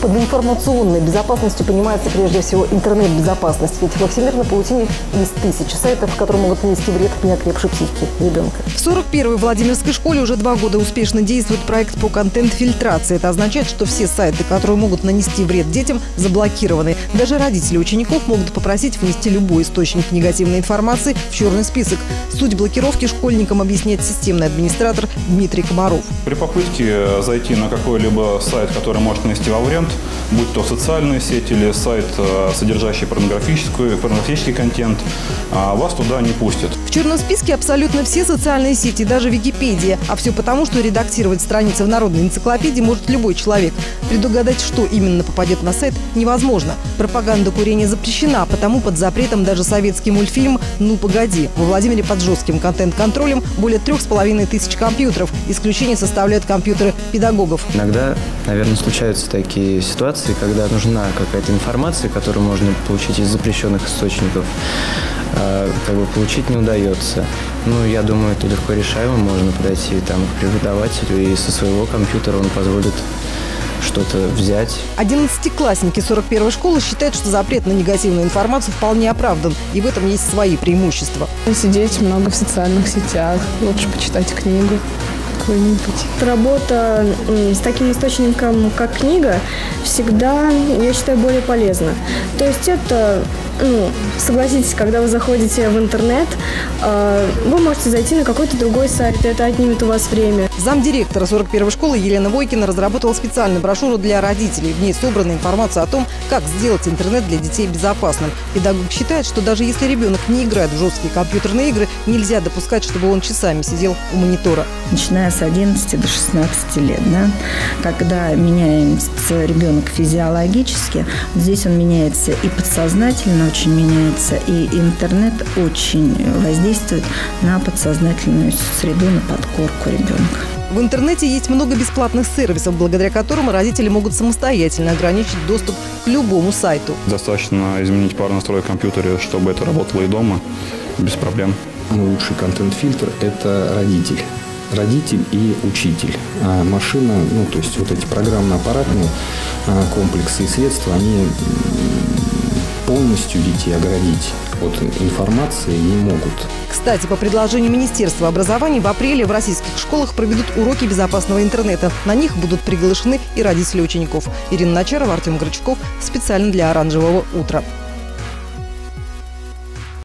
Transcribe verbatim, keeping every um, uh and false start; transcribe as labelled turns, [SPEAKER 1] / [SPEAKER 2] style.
[SPEAKER 1] под информационной безопасностью понимается прежде всего интернет-безопасность. Ведь во всемирной паутине есть тысячи сайтов, которые могут нанести вред неокрепшей психике ребенка.
[SPEAKER 2] В сорок первой Владимирской школе уже два года успешно действует проект по контент-фильтрации. Это означает, что все сайты, которые могут нанести вред детям, заблокированы. Даже родители учеников могут попросить внести любой источник негативной информации в черный список. Суть блокировки школьникам объясняет системный администратор Дмитрий Комаров.
[SPEAKER 3] При попытке зайти на какой-либо сайт, который может нанести вам вред, будь то социальная сеть или сайт, содержащий порнографическую, порнографический контент, вас туда не пустят.
[SPEAKER 2] В черном списке абсолютно все социальные сети, даже Википедия. А все потому, что редактировать страницы в народной энциклопедии может любой человек. Предугадать, что именно попадет на сайт, невозможно. Пропаганда курения запрещена, потому под запретом даже советский мультфильм «Ну, погоди». Во Владимире под жестким контент-контролем более трех с половиной тысяч компьютеров. Исключение составляют компьютеры педагогов.
[SPEAKER 4] Иногда, наверное, случаются такие ситуации, когда нужна какая-то информация, которую можно получить из запрещенных источников, а, как бы получить не удается. Ну, я думаю, это легко решаемо. Можно подойти там, к преподавателю, и со своего компьютера он позволит что-то взять.
[SPEAKER 2] Одиннадцатиклассники сорок первой школы считают, что запрет на негативную информацию вполне оправдан. И в этом есть свои преимущества.
[SPEAKER 5] Сидеть много в социальных сетях, лучше почитать книгу какую-нибудь.
[SPEAKER 6] Работа с таким источником, как книга, всегда, я считаю, более полезна. То есть это, ну, согласитесь, когда вы заходите в интернет, вы можете зайти на какой-то другой сайт, и это отнимет у вас время.
[SPEAKER 2] Замдиректора сорок первой школы Елена Войкина разработала специальную брошюру для родителей. В ней собрана информация о том, как сделать интернет для детей безопасным. Педагог считает, что даже если ребенок не играет в жесткие компьютерные игры, нельзя допускать, чтобы он часами сидел у монитора.
[SPEAKER 7] Начиная с одиннадцати до шестнадцати лет, да, когда меняется ребенок физиологически, здесь он меняется и подсознательно очень меняется, и интернет очень воздействует на подсознательную среду, на подкорку ребенка.
[SPEAKER 2] В интернете есть много бесплатных сервисов, благодаря которым родители могут самостоятельно ограничить доступ к любому сайту.
[SPEAKER 3] Достаточно изменить пару настроек в компьютере, чтобы это работало и дома, без проблем.
[SPEAKER 8] Лучший контент-фильтр – это родитель. Родитель и учитель. А машина, ну, то есть вот эти программно-аппаратные комплексы и средства, они полностью детей оградить от информации не могут.
[SPEAKER 2] Кстати, по предложению Министерства образования в апреле в российских школах проведут уроки безопасного интернета. На них будут приглашены и родители учеников. Ирина Начарова, Артем Горчаков. Специально для «Оранжевого утра».